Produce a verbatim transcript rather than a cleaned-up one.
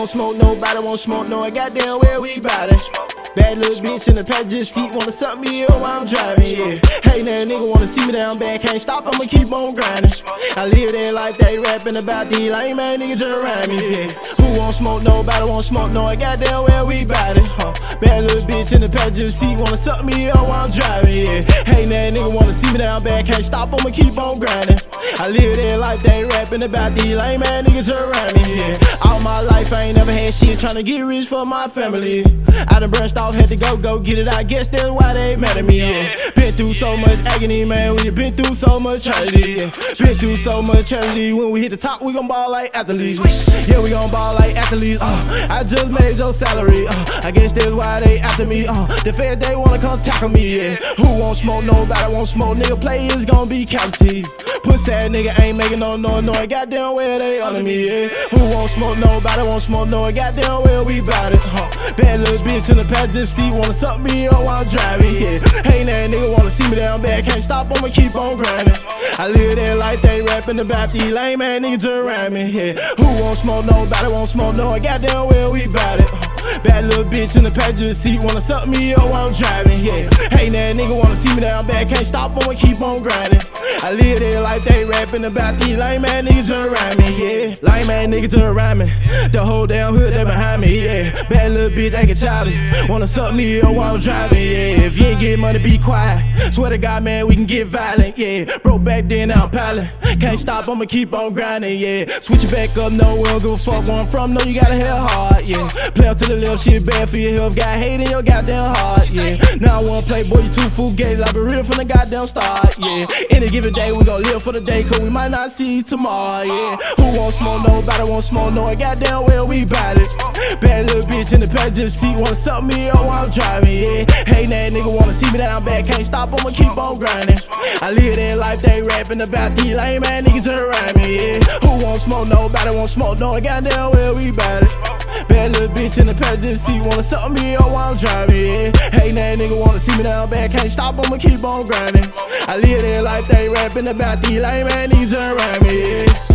won't smoke, nobody won't smoke, no, I goddamn well we bout it. Bad little bitch in the passenger seat, wanna suck me up while I'm driving, yeah. Hey, that nigga wanna see me down bad, can't stop, I'ma keep on grinding. I live that life, they rapping about these lame ass niggas around me, yeah. Who won't smoke, nobody won't smoke, no, I goddamn well we bout it, huh. Bad little bitch in the passenger seat, wanna suck me up while I'm driving, yeah. Hey, that nigga wanna see me down bad, can't stop, I'ma keep on grinding. I live that life, they rapping about these lame ass niggas around me, yeah. All my life, I ain't never had shit, tryna get rich for my family. I done branched off, had to go, go get it, I guess that's why they mad at me, yeah. Been through so much agony, man, we been through so much tragedy, yeah. Been through so much tragedy, when we hit the top, we gon' ball like athletes. Yeah, we gon' ball like athletes, uh, I just made your salary, uh, I guess that's why they after me, uh, the feds, they wanna come tackle me, yeah. Who won't smoke, nobody won't smoke, nigga, players gon' be casualties. Pussy ass nigga ain't making no noise, no, goddamn well they under me, yeah. Who won't smoke, nobody won't smoke, no, goddamn well we bout it, huh. Bad little bitch in the passenger seat, wanna suck me up while I'm driving, yeah. Hey, that nigga wanna see me down bad, can't stop, I'ma keep on grinding. I live that life, they rapping about these lame ass niggas around me, yeah. Who won't smoke, nobody won't smoke, no, goddamn well we bout it, huh. Bad little bitch in the passenger seat, wanna suck me up while I'm driving, yeah. Hey, that nigga wanna see me down bad, can't stop, I'ma keep on grinding. I live that life, they rapping about these lame ass niggas around me, yeah. Lame ass niggas around me, the whole damn hood, they behind me, yeah. Bad little bitch acting childish, wanna suck me up while I'm driving, yeah. If you ain't get money, be quiet, swear to God, man, we can get violent, yeah. Broke back then, now I'm piling, can't stop, I'ma keep on grinding, yeah. Switch it back up, no, we don't give a fuck where I'm from, no, you gotta hit hard, yeah. Play up to the little shit, bad for your health, got hate in your goddamn heart, yeah. Now I wanna play, boy, you too fugazi, I been real from the goddamn start, yeah. Any given day, we gon' live for the day, cause we might not see you tomorrow, yeah. Who won't smoke, nobody won't smoke, no, goddamn well we bout it. Bad little bitch in the passenger seat, wanna suck me up while I'm driving, yeah. Hey, that nigga wanna see me down bad, can't stop, I'ma keep on grinding. I live that life, they rapping about these lame ass niggas around me, yeah. Who won't smoke, nobody won't smoke, no, goddamn well we bout it. Bad little bitch in the passenger seat, wanna suck me up while I'm driving, yeah. Hey, that nigga wanna see me down bad, can't stop, I'ma keep on grinding. I live that life, they rapping about these lame ass niggas around me, yeah.